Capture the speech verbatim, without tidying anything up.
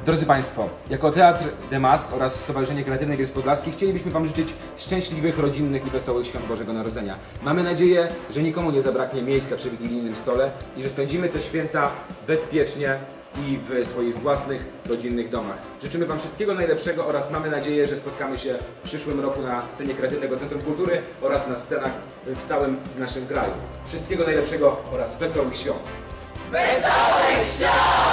Drodzy Państwo, jako Teatr Demask oraz Stowarzyszenie Kreatywne Bielsk Podlaski chcielibyśmy Wam życzyć szczęśliwych, rodzinnych i wesołych świąt Bożego Narodzenia. Mamy nadzieję, że nikomu nie zabraknie miejsca przy wigilijnym stole i że spędzimy te święta bezpiecznie i w swoich własnych, rodzinnych domach. Życzymy Wam wszystkiego najlepszego oraz mamy nadzieję, że spotkamy się w przyszłym roku na scenie Kreatywnego Centrum Kultury oraz na scenach w całym naszym kraju. Wszystkiego najlepszego oraz wesołych świąt! Wesołych świąt!